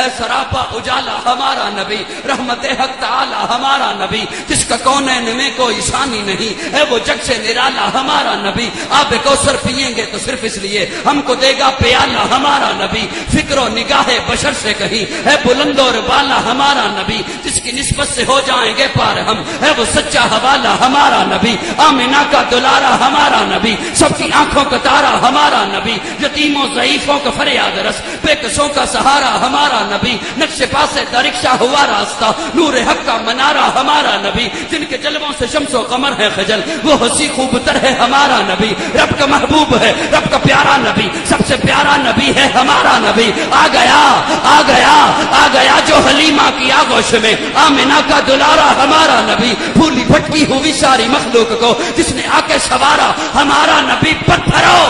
ہے سراپا اجالا ہمارا نبی، رحمت حق تعالی ہمارا نبی، جس کا کونین میں کوئی ثانی نہیں ہے، وہ جگ سے نرالا ہمارا نبی، آب کوثر پیئیں گے تو صرف اس لیے ہم کو دے گا پیالہ ہمارا نبی، فکر و نگاہ بشر سے کہیں ہے بلند اور بالا ہمارا نبی، جس کی نسبت سے ہو جائیں گے پار ہم ہے وہ سچا حوالہ ہمارا نبی، آمنہ کا دلارا ہمارا نبی، سب کی آنکھوں کا تارا ہمارا نبی، یتیموں ضعیفوں کا فریاد رس، بے کسوں کا سہارا ہمارا نبی، نقش پاس درکشہ ہوا راستہ، نور حق کا منارہ ہمارا نبی، جن کے جلووں سے شمس و قمر ہے خجل، وہ ہنسی خوب تر ہے ہمارا نبی، رب کا محبوب ہے رب کا پیارا نبی، سب سے پیارا نبی ہے ہمارا نبی، آ گیا آ گیا آ گیا جو حلیمہ کی آغوش میں، آمنہ کا دلارا ہمارا نبی، پھولی بھٹکی ہوئی ساری مخلوق کو جس نے آ کے سوارا ہمارا نبی، پتھرو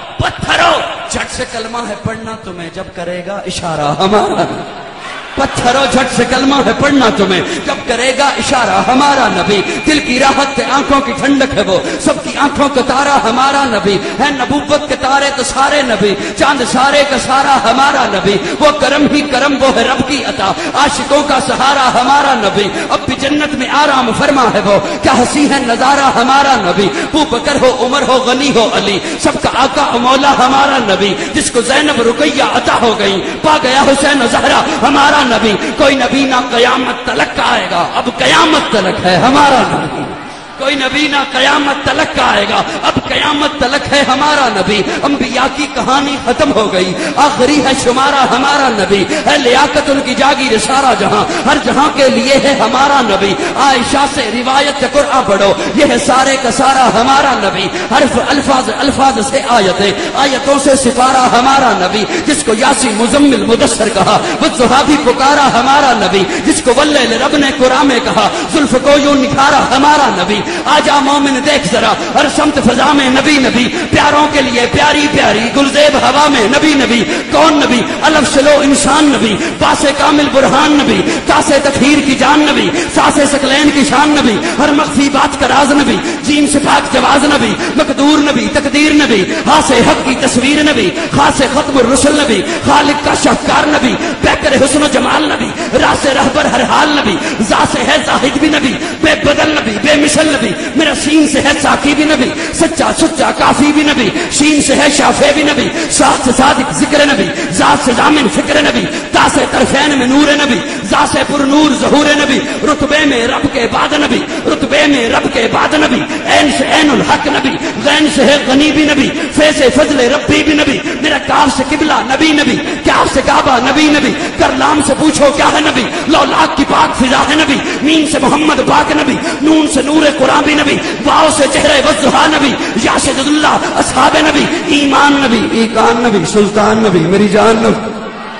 پتھرو جھٹ سے کلمہ ہے پڑھنا تمہیں جب کرے گا اشارہ ہمارا نبی، پتھرو جھٹ سے کلمہ ہے پڑھنا تمہیں جب کرے گا اشارہ ہمارا نبی، دل کی راحت ہے آنکھوں کی ٹھنڈک ہے وہ سب کی آنکھوں کا تارا ہمارا نبی، ہے نبوت کے تارے تو سارے نبی، چاند سارے کا سارا ہمارا نبی، وہ کرم ہی کرم وہ ہے رب کی عطا، عاشقوں کا سہارا ہمارا نبی، اب بھی جنت میں آرام فرما ہے وہ، کیا ہنسی ہے نظارہ ہمارا نبی، ابو بکر ہو عمر ہو غنی ہو علی، سب کا آقا مولا ہمارا نبی، جس کو زینب رقیہ عطا ہو گئی، پا گیا حسین و زہرا ہمارا نبی، کوئی نبی نہ قیامت تلک کا آئے گا، اب قیامت تلک ہے ہمارا نبی، کوئی نبی نہ قیامت تلک کا آئے گا، اب قیامت تلک ہے ہمارا نبی، انبیاء کی کہانی ختم ہو گئی، آخری ہے شمارہ ہمارا نبی، ہے لیاقت ان کی جاگیر سارا جہاں، ہر جہاں کے لیے ہے ہمارا نبی، عائشہ سے روایت قرآن پڑھو، یہ ہے سارے کا سارا ہمارا نبی، حرف الفاظ سے آیتیں، آیتوں سے سپارہ ہمارا نبی، جس کو یاسین مزمل مدثر کہا، والضحیٰ بھی پکارا ہمارا نبی، جس کو واللیل رب نے قرآن میں کہا، زلف کو یوں نکھارا ہمارا نبی، آجا مومن دیکھ ذرا ہر سمت فضا میں نبی نبی، پیاروں کے لیے پیاری پیاری گلزیب ہوا میں نبی نبی، کون نبی الف شلو انسان نبی، پاس کامل برہان نبی، تاسے تطہیر کی جان نبی، ساسے سکلین کی شان نبی، ہر مخفی بات کا راز نبی، جیم سے پاک جواز نبی، مقدور نبی تقدیر نبی، ہاس حق کی تصویر نبی، خاص ختم الرسل نبی، خالق کا شاہکار نبی، پیکر حسن و جمال نبی، راس رہبر ہر حال نبی، ذات سے ہے زاہد بھی نبی، بے بدل نبی، بے مثل نبی، میرا سین سے ہے ساقی بھی نبی، سچا سچا کافی بھی نبی، شین سے ہے شافع بھی نبی، ساتھ سے صادق ذکر نبی، ذات سے ضامن فکر نبی، تا سے طرفین میں نور نبی، ذات سے پر نور ظہور نبی، رتبے میں رب کے بعد نبی، رتبے میں رب کے بعد نبی، عین سے عین الحق نبی، غین سے ہے غنی بھی نبی، فے سے فضل ربی بھی نبی، میرا کاف سے قبلہ نبی نبی، کاف سے کعبہ نبی نبی، کرلام سے پوچھو کیا ہے نبی، لولاک کی پاک فضا ہے نبی، میم سے محمد پاک نبی، نون سے نور قرآن بھی نبی، واؤ سے چہرے والضحیٰ نبی، یا شد اللہ اصحاب نبی، ایمان نبی، ایقان نبی، سلطان نبی، میری جان نبی،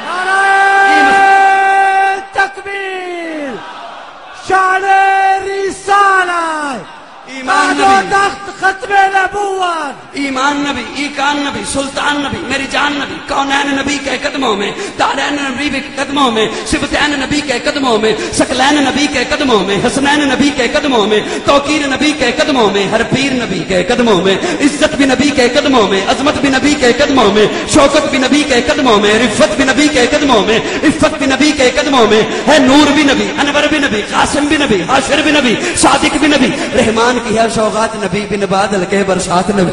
تکبیر، شان رسالہ، ایمان نبی، تخت ختم نبوت، ایمان نبی، ایقان نبی، سلطان نبی، میری جان نبی، کونین نبی کے قدموں میں، تارین نبی کے قدموں میں، صفتین نبی کے قدموں میں، سکلین نبی کے قدموں میں، حسنین نبی کے قدموں میں، توقیر نبی کے قدموں میں، ہر پیر نبی کے قدموں میں، عزت بھی نبی کے قدموں میں، عظمت بھی نبی کے قدموں میں، شوکت بھی نبی کے قدموں میں، رفت بھی نبی کے قدموں میں، عفت بھی نبی کے قدموں میں، ہے نور بھی نبی، انور بھی نبی، قاسم بھی نبی، حاشر بھی نبی، صادق بھی نبی، رحمان کی ہے سوغات نبی، بن بادل کے برسات نبی،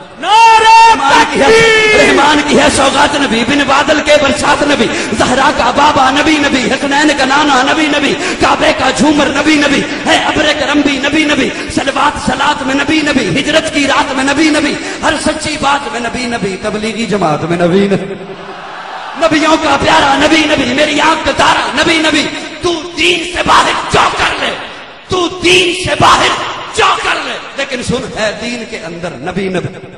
رحمان کی ہے سوغات نبی، بن بادل کے برسات نبی، زہرا کا بابا نبی نبی، حسنین کا نانا نبی نبی، کعبے کا جھومر نبی نبی، ہے ابر کرم بھی نبی نبی، صلوات صلات میں نبی نبی، ہجرت کی رات میں نبی نبی، ہر سچی بات میں نبی نبی، تبلیغی جماعت میں نبی نبی، نبیوں کا پیارا نبی نبی، میری آنکھ کا تارا نبی نبی، تو دین سے باہر جو کر لے، تو دین سے باہر جو کر لے، لیکن سن ہے دین کے اندر نبی نبی،